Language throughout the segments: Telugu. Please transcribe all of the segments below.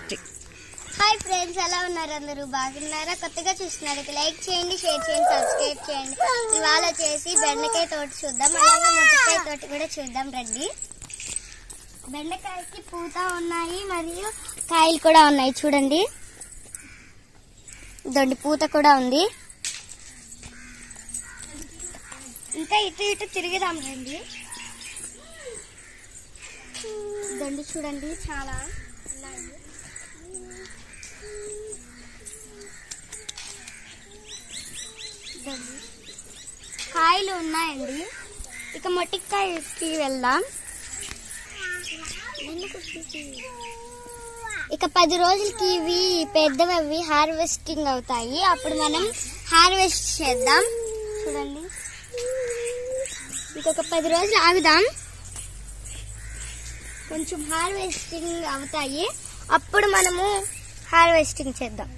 హాయ్ ఫ్రెండ్స్, ఎలా ఉన్నారు? అందరూ బాగున్నారా? కొత్తగా చూస్తున్నారు లైక్ చేయండి, షేర్ చేయండి, సబ్స్క్రైబ్ చేయండి. ఇవాళ వచ్చేసి బెండకాయ తోట చూద్దాం, అలాగే మునక్కాయ తోట కూడా చూద్దాం రండి. బెండకాయకి పూత ఉన్నాయి మరియు కాయలు కూడా ఉన్నాయి చూడండి. దొండి పూత కూడా ఉంది. ఇంకా ఇటు ఇటు తిరిగిదాం రండి. దొండి చూడండి చాలా ఉన్నాయి. కాయలు ఉన్నాయండి. ఇక మొట్టికాయకి వెళ్దాం. ఇక 10 రోజులకి ఇవి పెద్దవి హార్వెస్టింగ్ అవుతాయి. అప్పుడు మనం హార్వెస్ట్ చేద్దాం. చూడండి, ఇంకొక 10 రోజులు ఆగుదాం, కొంచెం హార్వెస్టింగ్ అవుతాయి. అప్పుడు మనము హార్వెస్టింగ్ చేద్దాం.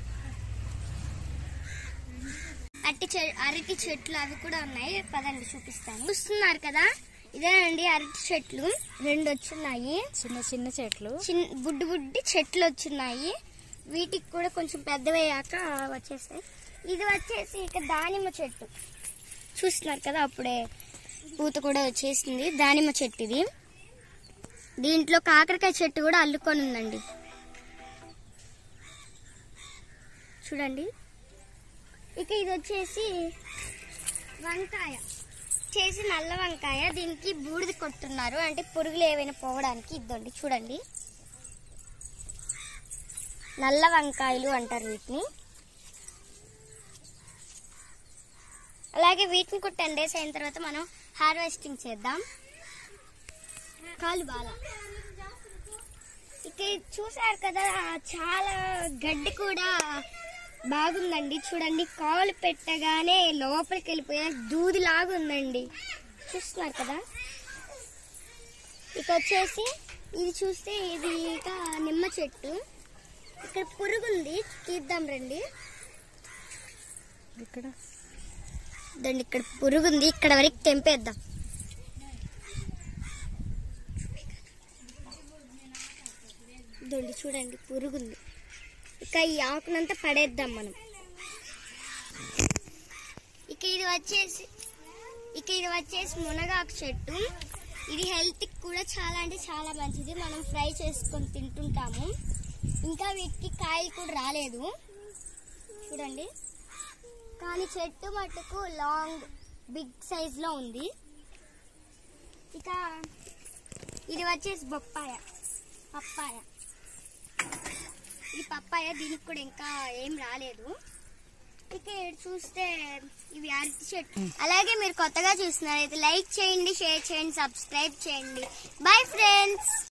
అరటి చెట్లు అవి కూడా ఉన్నాయి, పదండి చూపిస్తాను. చూస్తున్నారు కదా, ఇదేనండి అరటి చెట్లు 2 వచ్చున్నాయి. చిన్న చిన్న చెట్లు, బుడ్డి చెట్లు వచ్చున్నాయి. వీటికి కూడా కొంచెం పెద్దవయ్యాక వచ్చేస్తాయి. ఇది వచ్చేసి ఇక దానిమ్మ చెట్టు చూస్తున్నారు కదా, అప్పుడే పూత కూడా వచ్చేసింది. దానిమ్మ చెట్టు ఇది. దీంట్లో కాకరకాయ చెట్టు కూడా అల్లుకొని ఉందండి చూడండి. ఇక ఇది వచ్చేసి వంకాయ, చేసి నల్ల వంకాయ. దీనికి బూడిద కొట్టున్నారు, అంటే పురుగులు ఏవైనా పోవడానికి. ఇద్దండి చూడండి, నల్ల వంకాయలు అంటారు వీటిని. అలాగే వీటిని కూడా 10 days అయిన తర్వాత మనం హార్వెస్టింగ్ చేద్దాం. కాలు బాల ఇక చూసారు కదా, చాలా గడ్డి కూడా బాగుందండి. చూడండి, కాలు పెట్టగానే లోపలికి వెళ్ళిపోయే దూదిలాగా ఉందండి. చూస్తున్నారు కదా. ఇక వచ్చేసి ఇది చూస్తే ఇది ఇక నిమ్మ చెట్టు. ఇక్కడ పురుగుంది, తీద్దాం రండి. ఇక్కడ పురుగుంది, ఇక్కడ వరకు తెంపేద్దాం. చూడండి పురుగుంది. ఇక ఈ ఆకునంతా పడేద్దాం మనం. ఇక ఇది వచ్చేసి మునగాకు చెట్టు. ఇది హెల్త్ కి కూడా చాలా అంటే చాలా మంచిది. మనం ఫ్రై చేసుకొని తింటుంటాము. ఇంకా వీటికి కాయలు కూడా రాలేదు చూడండి, కానీ చెట్టు మట్టుకు లాంగ్ బిగ్ సైజ్ లో ఉంది. ఇక ఇది వచ్చేసి పప్పాయ. ఇది పప్పాయ, దీనికి కూడా ఇంకా ఏం రాలేదు. ఇక చూస్తే ఇవి అరటి చెట్టు. అలాగే మీరు కొత్తగా చూస్తున్నారైతే లైక్ చేయండి, షేర్ చేయండి, సబ్స్క్రైబ్ చేయండి. Bye friends.